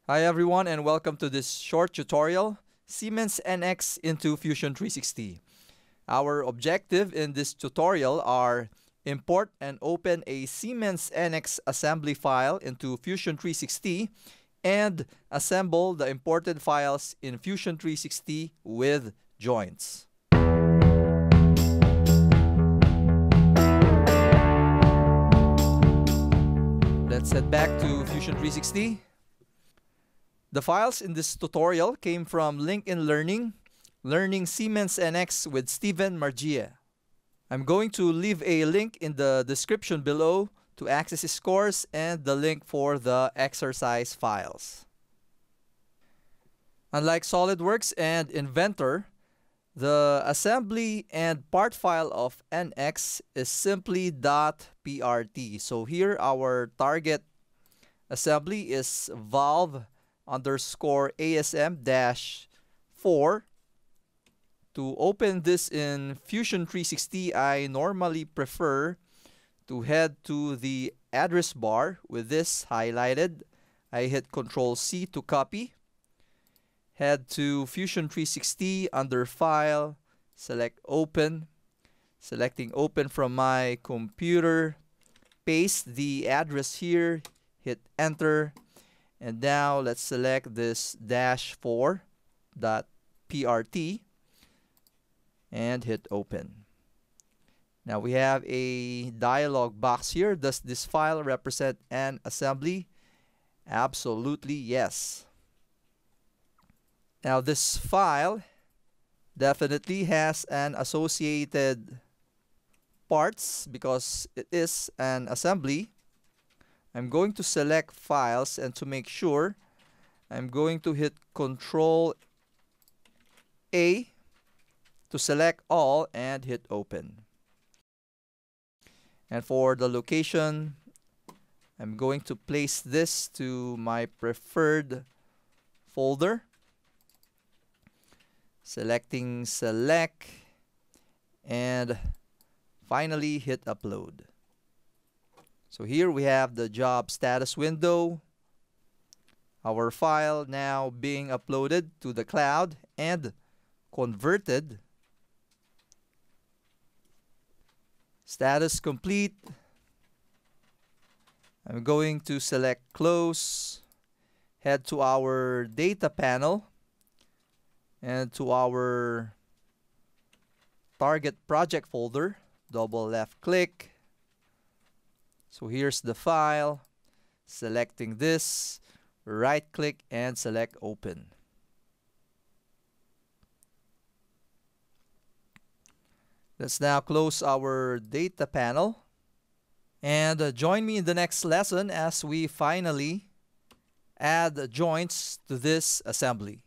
Hi everyone and welcome to this short tutorial, Siemens NX into Fusion 360. Our objective in this tutorial are import and open a Siemens NX assembly file into Fusion 360 and assemble the imported files in Fusion 360 with joints. Let's head back to Fusion 360. The files in this tutorial came from LinkedIn Learning Siemens NX with Steven Margia. I'm going to leave a link in the description below to access his course and the link for the exercise files. Unlike SolidWorks and Inventor, the assembly and part file of NX is simply .prt. So here our target assembly is valve _ASM-4. To open this in Fusion 360, I normally prefer to head to the address bar with this highlighted. I hit Ctrl+C to copy. Head to Fusion 360 under File, select Open. Selecting Open from my computer, paste the address here, hit Enter. And now let's select this -4.prt and hit open. Now we have a dialog box here. Does this file represent an assembly? Absolutely yes. Now this file definitely has an associated parts because it is an assembly. I'm going to select files, and to make sure, I'm going to hit Ctrl+A to select all and hit open. And for the location, I'm going to place this to my preferred folder. Selecting Select and finally hit Upload. So here we have the job status window, our file now being uploaded to the cloud and converted. Status complete. I'm going to select Close, head to our data panel and to our target project folder, double left click. So here's the file, selecting this, right click and select Open. Let's now close our data panel and join me in the next lesson as we finally add joints to this assembly.